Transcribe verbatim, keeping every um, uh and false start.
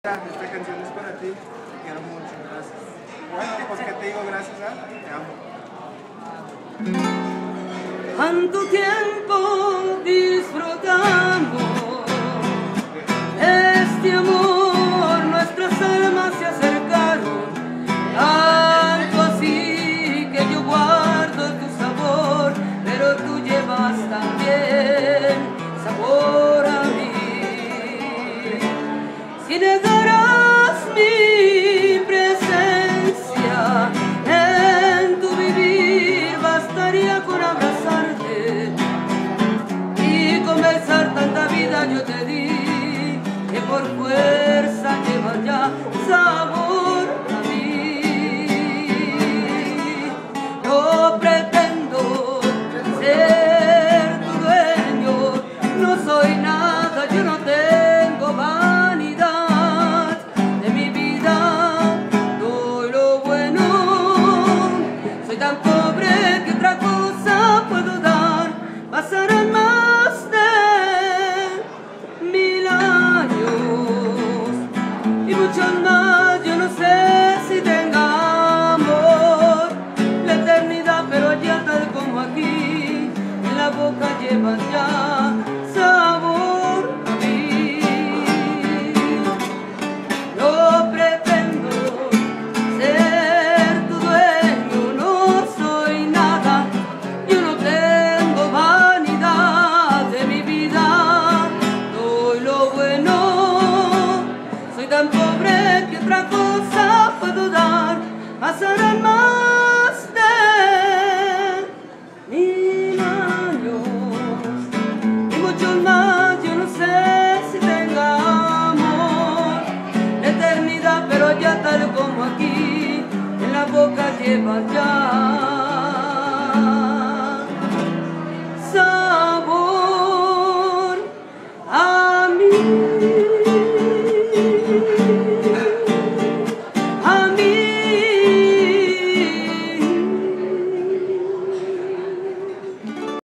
Esta canción es para ti, te quiero mucho, gracias. Bueno, pues que te digo gracias, ¿eh? Te amo. Tanto tiempo disfrutamos este amor, nuestras almas se acercaron, tanto así que yo guardo tu sabor, pero tú llevas también sabor a mí. Si negaras mi presencia en tu vivir, bastaría con abrazarte y conversar tanta vida yo te di, que por fuerza lleva ya sabor a mí. No pretendo ser tu dueño, no soy nada, yo no tengo vanidad de mi vida, doy lo bueno, soy tan pobre que otra cosa puedo dar. Pasarán más de mil años y muchos más, yo no sé si tenga amor la eternidad, pero allá tal como aquí, en la boca llevan ya sabor a mí. No pretendo ser tu dueño, no soy nada, yo no tengo vanidad de mi vida, doy lo bueno, soy tan pobre que otra cosa puedo dar. Pasarán más